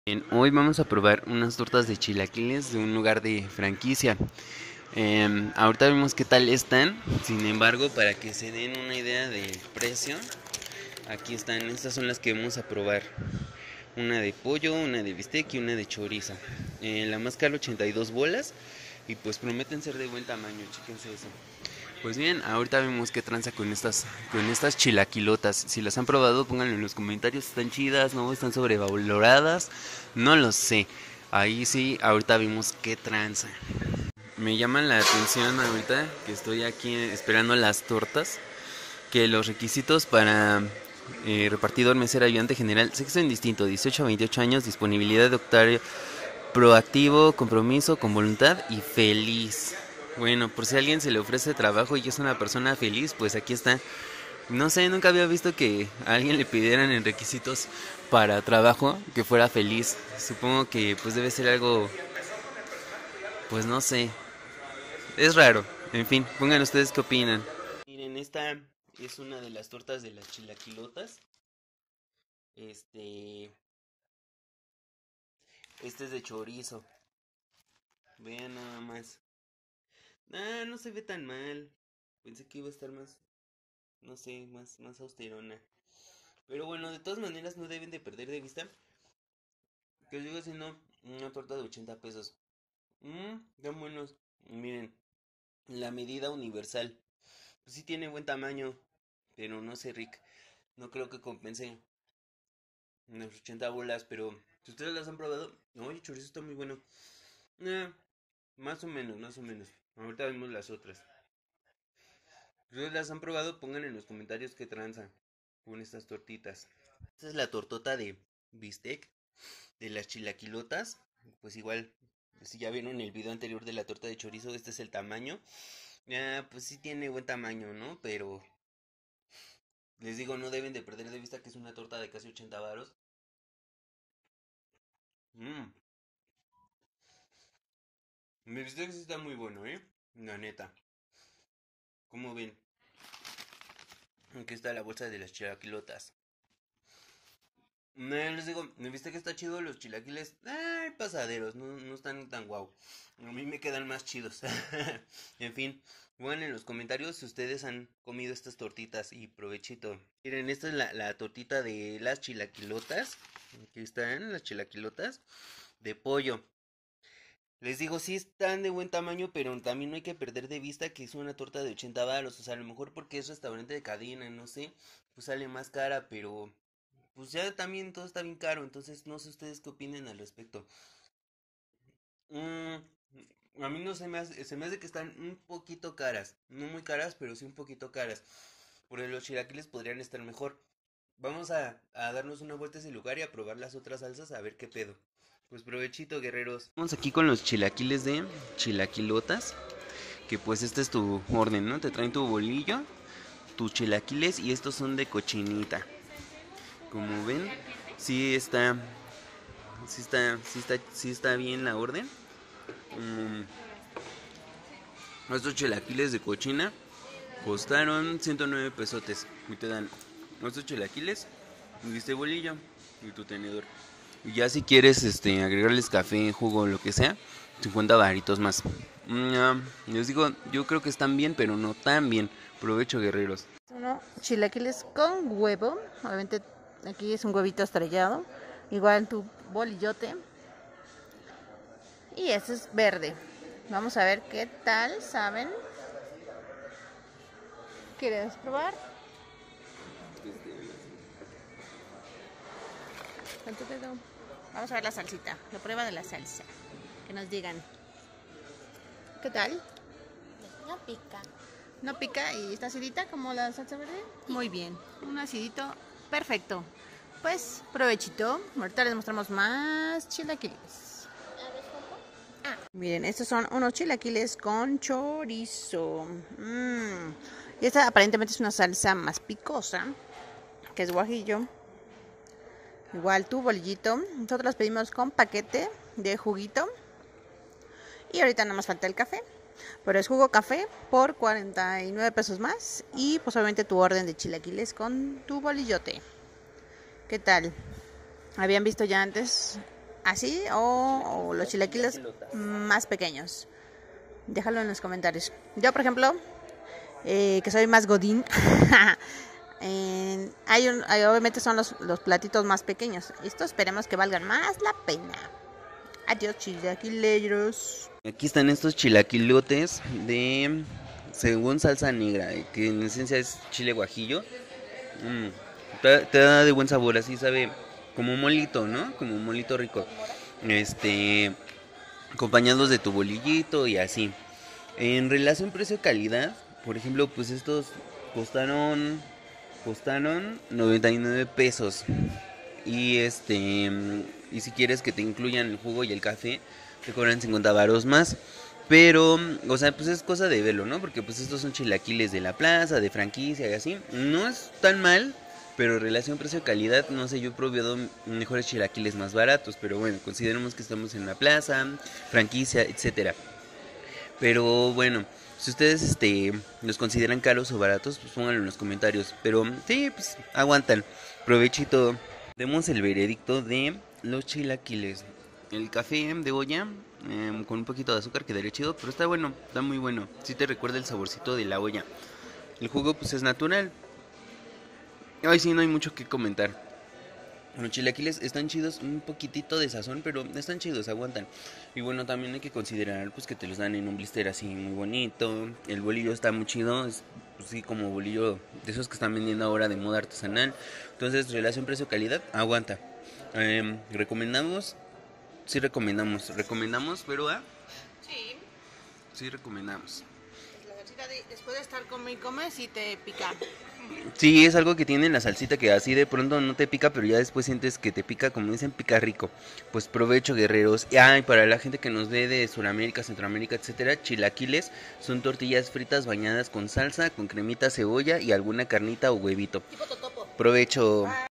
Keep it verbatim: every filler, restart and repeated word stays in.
Bien, hoy vamos a probar unas tortas de chilaquiles de un lugar de franquicia. Em, ahorita vemos qué tal están. Sin embargo, para que se den una idea del precio, aquí están. Estas son las que vamos a probar. Una de pollo, una de bistec y una de chorizo. Eh, la más cara ochenta y dos bolas. Y pues prometen ser de buen tamaño, chéquense eso. Pues bien, ahorita vemos qué tranza con estas, con estas chilaquilotas. Si las han probado, pónganlo en los comentarios. ¿Están chidas? ¿No? ¿Están sobrevaloradas? No lo sé. Ahí sí, ahorita vemos qué tranza. Me llama la atención ahorita que estoy aquí esperando las tortas, que los requisitos para eh, repartidor, mesera, ayudante general, sexo indistinto, dieciocho a veintiocho años, disponibilidad de octario, proactivo, compromiso, con voluntad y feliz. Bueno, por si a alguien se le ofrece trabajo y es una persona feliz, pues aquí está. No sé, nunca había visto que a alguien le pidieran en requisitos para trabajo que fuera feliz. Supongo que pues debe ser algo, pues no sé, es raro. En fin, pongan ustedes qué opinan. Miren, esta es una de las tortas de las chilaquilotas. Este, este es de chorizo. Vean nada más. Ah, no se ve tan mal. Pensé que iba a estar más, no sé, más, más austerona. Pero bueno, de todas maneras no deben de perder de vista que sigo haciendo una torta de ochenta pesos. Mmm, están buenos. Miren, la medida universal. Pues sí tiene buen tamaño, pero no sé, Rick. No creo que compense unas ochenta bolas, pero si ustedes las han probado, oye, el chorizo está muy bueno. Eh, más o menos, más o menos. Ahorita vemos las otras. Si ustedes las han probado, pongan en los comentarios qué tranza con estas tortitas. Esta es la tortota de bistec de las chilaquilotas. Pues igual, si ya vieron el video anterior de la torta de chorizo, este es el tamaño. Ah, pues sí tiene buen tamaño, ¿no? Pero les digo, no deben de perder de vista que es una torta de casi ochenta varos. Mmm, mi bistec sí está muy bueno, ¿eh? La neta. ¿Cómo ven? Aquí está la bolsa de las chilaquilotas. No, les digo, ¿me viste que está chido los chilaquiles? Ay, pasaderos, no, no están tan guau. A mí me quedan más chidos. En fin, pongan en los comentarios si ustedes han comido estas tortitas y provechito. Miren, esta es la, la tortita de las chilaquilotas. Aquí están las chilaquilotas de pollo. Les digo, sí están de buen tamaño, pero también no hay que perder de vista que es una torta de ochenta varos. O sea, a lo mejor porque es restaurante de cadena, no sé, pues sale más cara, pero pues ya también todo está bien caro, entonces no sé ustedes qué opinen al respecto. Mm, a mí no se me hace, se me hace que están un poquito caras, no muy caras, pero sí un poquito caras. Porque los chilaquiles podrían estar mejor. Vamos a, a darnos una vuelta a ese lugar y a probar las otras salsas a ver qué pedo. Pues provechito, guerreros. Vamos aquí con los chilaquiles de chilaquilotas. Que pues este es tu orden, ¿no? Te traen tu bolillo, tus chilaquiles y estos son de cochinita. Como ven, sí está, sí está, sí está, sí está bien la orden. Mm, estos chilaquiles de cochina costaron ciento nueve pesotes. Y te dan estos chilaquiles y este bolillo y tu tenedor. Y ya si quieres este, agregarles café, jugo, lo que sea, cincuenta varitos más. Mm, ah, les digo, yo creo que están bien, pero no tan bien. Provecho, guerreros. Uno, chilaquiles con huevo. Obviamente aquí es un huevito estrellado. Igual tu bolillote. Y este es verde. Vamos a ver qué tal saben. ¿Quieres probar? Con tu dedo. Vamos a ver la salsita. La prueba de la salsa. Que nos digan. ¿Qué tal? No pica. ¿No pica y está acidita como la salsa verde? Muy bien. Un acidito perfecto. Pues provechito. Ahorita les mostramos más chilaquiles. A ver, papá. Miren, estos son unos chilaquiles con chorizo. Mm. Y esta aparentemente es una salsa más picosa, que es guajillo. Igual tu bolillito. Nosotros las pedimos con paquete de juguito. Y ahorita nada más falta el café. Pero es jugo café por cuarenta y nueve pesos más. Y pues obviamente tu orden de chilaquiles con tu bolillote. ¿Qué tal? ¿Habían visto ya antes así o, o los chilaquiles más pequeños. Déjalo en los comentarios. Yo, por ejemplo, eh, que soy más godín, eh, hay un, hay, obviamente son los, los platitos más pequeños. Estos esperemos que valgan más la pena. Adiós, chilaquileros. Aquí están estos chilaquilotes de, según salsa negra, que en esencia es chile guajillo. Mm, te, te da de buen sabor, así sabe como un molito, ¿no? Como un molito rico. Este, acompañados de tu bolillito y así. En relación precio-calidad, por ejemplo, pues estos costaron, costaron noventa y nueve pesos. Y este, y si quieres que te incluyan el jugo y el café, te cobran cincuenta varos más. Pero, o sea, pues es cosa de verlo, ¿no? Porque pues estos son chilaquiles de la plaza, de franquicia y así. No es tan mal, pero en relación precio-calidad, no sé, yo he probado mejores chilaquiles más baratos. Pero bueno, consideremos que estamos en una plaza, franquicia, etcétera. Pero bueno, si ustedes este los consideran caros o baratos, pues pónganlo en los comentarios. Pero sí, pues aguantan. Provechito. Demos el veredicto de los chilaquiles. El café de olla eh, con un poquito de azúcar quedaría chido, pero está bueno, está muy bueno. Sí te recuerda el saborcito de la olla. El jugo pues es natural. Ay, sí, no hay mucho que comentar. Los chilaquiles están chidos, un poquitito de sazón, pero están chidos, aguantan. Y bueno, también hay que considerar pues que te los dan en un blister así muy bonito. El bolillo está muy chido, es pues, sí, como bolillo de esos que están vendiendo ahora de moda artesanal. Entonces, relación precio-calidad, aguanta. Eh, recomendamos, sí recomendamos, recomendamos, pero ah, Sí. sí recomendamos. La salsita de, después de estar come y come, sí te pica. Sí, es algo que tiene la salsita que así de pronto no te pica, pero ya después sientes que te pica, como dicen, pica rico. Pues provecho, guerreros. Y ay, para la gente que nos ve de Sudamérica, Centroamérica, etcétera, chilaquiles son tortillas fritas bañadas con salsa, con cremita, cebolla y alguna carnita o huevito. Tipo totopo. Provecho.